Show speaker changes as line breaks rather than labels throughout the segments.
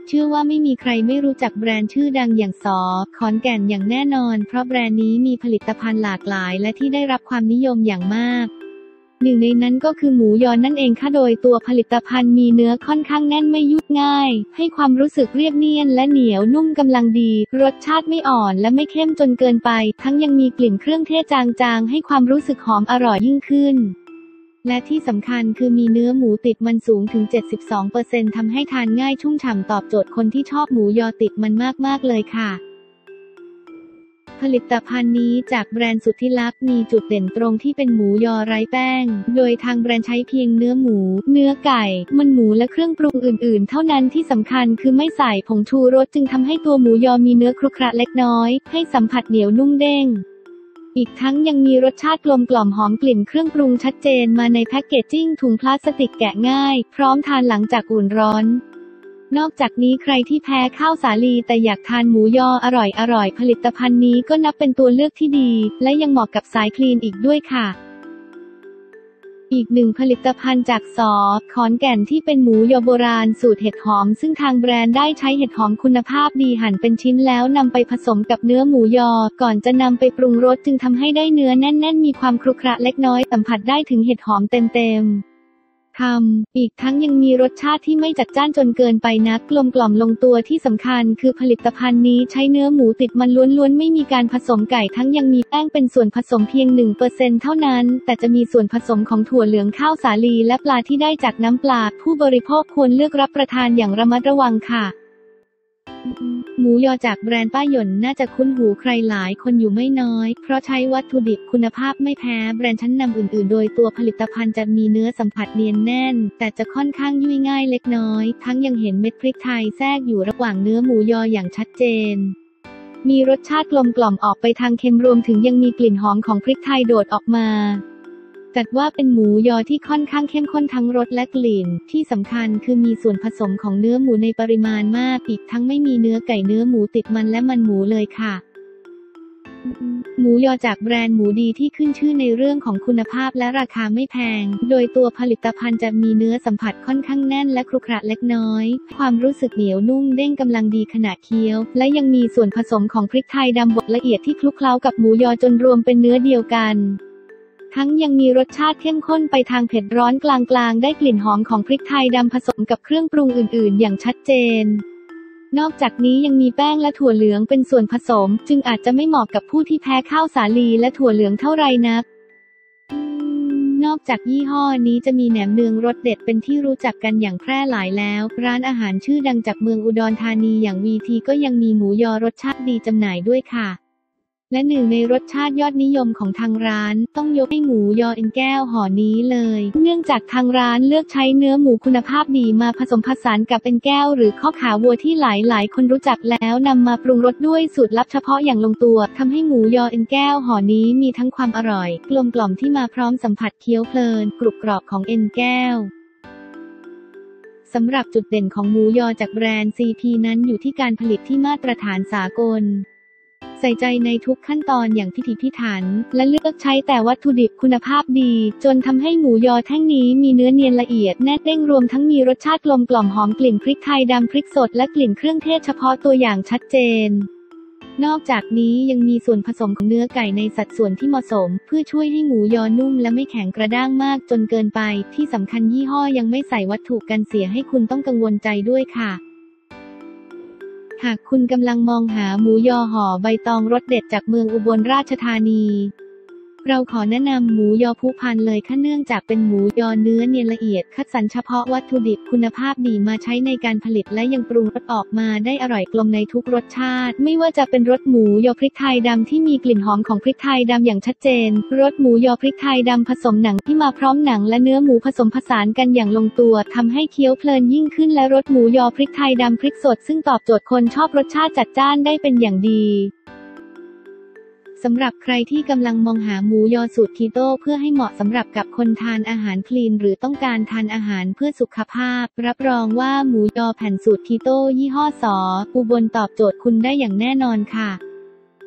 เชื่อว่าไม่มีใครไม่รู้จักแบรนด์ชื่อดังอย่างสอ.ขอนแก่นอย่างแน่นอนเพราะแบรนด์นี้มีผลิตภัณฑ์หลากหลายและที่ได้รับความนิยมอย่างมากหนึ่งในนั้นก็คือหมูยอนั่นเองค่ะโดยตัวผลิตภัณฑ์มีเนื้อค่อนข้างแน่นไม่ยุ่ยง่ายให้ความรู้สึกเรียบเนียนและเหนียวนุ่มกำลังดีรสชาติไม่อ่อนและไม่เข้มจนเกินไปทั้งยังมีกลิ่นเครื่องเทศจางๆให้ความรู้สึกหอมอร่อยยิ่งขึ้นและที่สำคัญคือมีเนื้อหมูติดมันสูงถึง 72% ทำให้ทานง่ายชุ่มฉ่ำตอบโจทย์คนที่ชอบหมูยอติดมันมากๆเลยค่ะผลิตภัณฑ์นี้จากแบรนด์สุทธิลักษณ์มีจุดเด่นตรงที่เป็นหมูยอไร้แป้งโดยทางแบรนด์ใช้เพียงเนื้อหมูเนื้อไก่มันหมูและเครื่องปรุงอื่นๆเท่านั้นที่สำคัญคือไม่ใส่ผงชูรสจึงทำให้ตัวหมูยอมีเนื้อครุขระเล็กน้อยให้สัมผัสเหนียวนุ่มเด้งอีกทั้งยังมีรสชาติกลมกล่อมหอมกลิ่นเครื่องปรุงชัดเจนมาในแพ็กเกจจิ้งถุงพลาสติกแกะง่ายพร้อมทานหลังจากอุ่นร้อนนอกจากนี้ใครที่แพ้ข้าวสาลีแต่อยากทานหมูยออร่อยผลิตภัณฑ์นี้ก็นับเป็นตัวเลือกที่ดีและยังเหมาะกับสายคลีนอีกด้วยค่ะอีกหนึ่งผลิตภัณฑ์จากสอ.ขอนแก่นที่เป็นหมูยอโบราณสูตรเห็ดหอมซึ่งทางแบรนด์ได้ใช้เห็ดหอมคุณภาพดีหั่นเป็นชิ้นแล้วนำไปผสมกับเนื้อหมูยอก่อนจะนำไปปรุงรสจึงทำให้ได้เนื้อแน่นๆมีความครุขระเล็กน้อยสัมผัสได้ถึงเห็ดหอมเต็มอีกทั้งยังมีรสชาติที่ไม่จัดจ้านจนเกินไปนักกลมกล่อมลงตัวที่สำคัญคือผลิตภัณฑ์นี้ใช้เนื้อหมูติดมันล้วนๆไม่มีการผสมไก่ทั้งยังมีแป้งเป็นส่วนผสมเพียง 1% เท่านั้นแต่จะมีส่วนผสมของถั่วเหลืองข้าวสาลีและปลาที่ได้จากน้ำปลาผู้บริโภคควรเลือกรับประทานอย่างระมัดระวังค่ะหมูยอจากแบรนด์ป้าหย่นน่าจะคุ้นหูใครหลายคนอยู่ไม่น้อยเพราะใช้วัตถุดิบคุณภาพไม่แพ้แบรนด์ชั้นนำอื่นๆโดยตัวผลิตภัณฑ์จะมีเนื้อสัมผัสเนียนแน่นแต่จะค่อนข้างยุ่ยง่ายเล็กน้อยทั้งยังเห็นเม็ดพริกไทยแทรกอยู่ระหว่างเนื้อหมูยออย่างชัดเจนมีรสชาติกลมกล่อมออกไปทางเค็มรวมถึงยังมีกลิ่นหอมของพริกไทยโดดออกมาจัดว่าเป็นหมูยอที่ค่อนข้างเข้มข้นทั้งรสและกลิ่นที่สำคัญคือมีส่วนผสมของเนื้อหมูในปริมาณมากอีกทั้งไม่มีเนื้อไก่เนื้อหมูติดมันและมันหมูเลยค่ะหมูยอจากแบรนด์หมูดีที่ขึ้นชื่อในเรื่องของคุณภาพและราคาไม่แพงโดยตัวผลิตภัณฑ์จะมีเนื้อสัมผัสค่อนข้างแน่นและครุขระเล็กน้อยความรู้สึกเหนียวนุ่มเด้งกำลังดีขณะเคี้ยวและยังมีส่วนผสมของพริกไทยดำบดละเอียดที่คลุกเคล้ากับหมูยอจนรวมเป็นเนื้อเดียวกันทั้งยังมีรสชาติเข้มข้นไปทางเผ็ดร้อนกลางๆได้กลิ่นหอมของพริกไทยดำผสมกับเครื่องปรุงอื่นๆอย่างชัดเจนนอกจากนี้ยังมีแป้งและถั่วเหลืองเป็นส่วนผสมจึงอาจจะไม่เหมาะกับผู้ที่แพ้ข้าวสาลีและถั่วเหลืองเท่าไรนักนอกจากยี่ห้อนี้จะมีแหนมเนืองรสเด็ดเป็นที่รู้จักกันอย่างแพร่หลายแล้วร้านอาหารชื่อดังจากเมืองอุดรธานีอย่างวีทีก็ยังมีหมูยอรสชาติดีจำหน่ายด้วยค่ะและหนึ่งในรสชาติยอดนิยมของทางร้านต้องยกให้หมูยอเอ็นแก้วห่อนี้เลยเนื่องจากทางร้านเลือกใช้เนื้อหมูคุณภาพดีมาผสมผสานกับเอ็นแก้วหรือข้อขาวัวที่หลายคนรู้จักแล้วนำมาปรุงรสด้วยสูตรลับเฉพาะอย่างลงตัวทำให้หมูยอเอ็นแก้วห่อนี้มีทั้งความอร่อยกลมกล่อมที่มาพร้อมสัมผัสเคี้ยวเพลินกรุบกรอบของเอ็นแก้วสำหรับจุดเด่นของหมูยอจากแบรนด์ CP นั้นอยู่ที่การผลิตที่มาตรฐานสากลใส่ใจในทุกขั้นตอนอย่างพิถีพิถันและเลือกใช้แต่วัตถุดิบคุณภาพดีจนทำให้หมูยอแท่งนี้มีเนื้อเนียนละเอียดแน่นเด้งรวมทั้งมีรสชาติกลมกล่อมหอมกลิ่นพริกไทยดำพริกสดและกลิ่นเครื่องเทศเฉพาะตัวอย่างชัดเจนนอกจากนี้ยังมีส่วนผสมของเนื้อไก่ในสัดส่วนที่เหมาะสมเพื่อช่วยให้หมูยอนุ่มและไม่แข็งกระด้างมากจนเกินไปที่สำคัญยี่ห้อยังไม่ใส่วัตถุกันเสียให้คุณต้องกังวลใจด้วยค่ะหากคุณกำลังมองหาหมูยอห่อใบตองรสเด็ดจากเมืองอุบลราชธานีเราขอแนะนำหมูยอภูพานเลยค่ะเนื่องจากเป็นหมูยอเนื้อเนียนละเอียดคัดสรรเฉพาะวัตถุดิบคุณภาพดีมาใช้ในการผลิตและยังปรุงรสออกมาได้อร่อยกลมในทุกรสชาติไม่ว่าจะเป็นรสหมูยอพริกไทยดำที่มีกลิ่นหอมของพริกไทยดำอย่างชัดเจนรสหมูยอพริกไทยดำผสมหนังที่มาพร้อมหนังและเนื้อหมูผสมผสานกันอย่างลงตัวทำให้เคี้ยวเพลินยิ่งขึ้นและรสหมูยอพริกไทยดำพริกสดซึ่งตอบโจทย์คนชอบรสชาติจัดจ้านได้เป็นอย่างดีสำหรับใครที่กำลังมองหาหมูยอสูตรคีโตเพื่อให้เหมาะสำหรับกับคนทานอาหารคลีนหรือต้องการทานอาหารเพื่อสุขภาพรับรองว่าหมูยอแผ่นสูตรคีโตยี่ห้อสอ.อุบลตอบโจทย์คุณได้อย่างแน่นอนค่ะ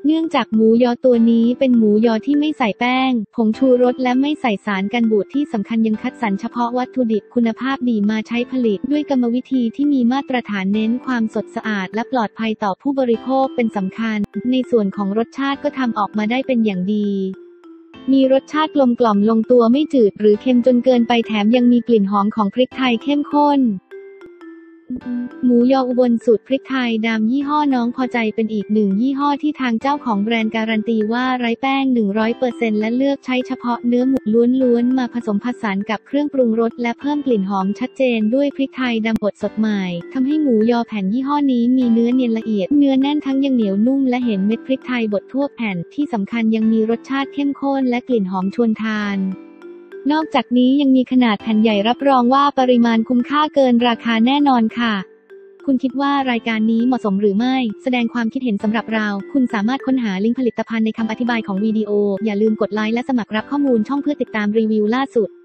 เนื่องจากหมูยอตัวนี้เป็นหมูยอที่ไม่ใส่แป้งผงชูรสและไม่ใส่สารกันบูดที่สำคัญยังคัดสรรเฉพาะวัตถุดิบคุณภาพดีมาใช้ผลิตด้วยกรรมวิธีที่มีมาตรฐานเน้นความสดสะอาดและปลอดภัยต่อผู้บริโภคเป็นสำคัญในส่วนของรสชาติก็ทำออกมาได้เป็นอย่างดีมีรสชาติกลมกล่อมลงตัวไม่จืดหรือเค็มจนเกินไปแถมยังมีกลิ่นหอมของพริกไทยเข้มข้นหมูยออุบลสูตรพริกไทยดำยี่ห้อน้องพอใจเป็นอีกหนึ่งยี่ห้อที่ทางเจ้าของแบรนด์การันตีว่าไร้แป้ง 100% และเลือกใช้เฉพาะเนื้อหมูล้วนๆมาผสมผสานกับเครื่องปรุงรสและเพิ่มกลิ่นหอมชัดเจนด้วยพริกไทยดำบดสดใหม่ทำให้หมูยอแผ่นยี่ห้อนี้มีเนื้อเนียนละเอียดเนื้อแน่นทั้งยังเหนียวนุ่มและเห็นเม็ดพริกไทยบดทั่วแผ่นที่สำคัญยังมีรสชาติเข้มข้นและกลิ่นหอมชวนทานนอกจากนี้ยังมีขนาดแผ่นใหญ่รับรองว่าปริมาณคุ้มค่าเกินราคาแน่นอนค่ะคุณคิดว่ารายการนี้เหมาะสมหรือไม่แสดงความคิดเห็นสำหรับเราคุณสามารถค้นหาลิงก์ผลิตภัณฑ์ในคำอธิบายของวิดีโออย่าลืมกดไลค์และสมัครรับข้อมูลช่องเพื่อติดตามรีวิวล่าสุด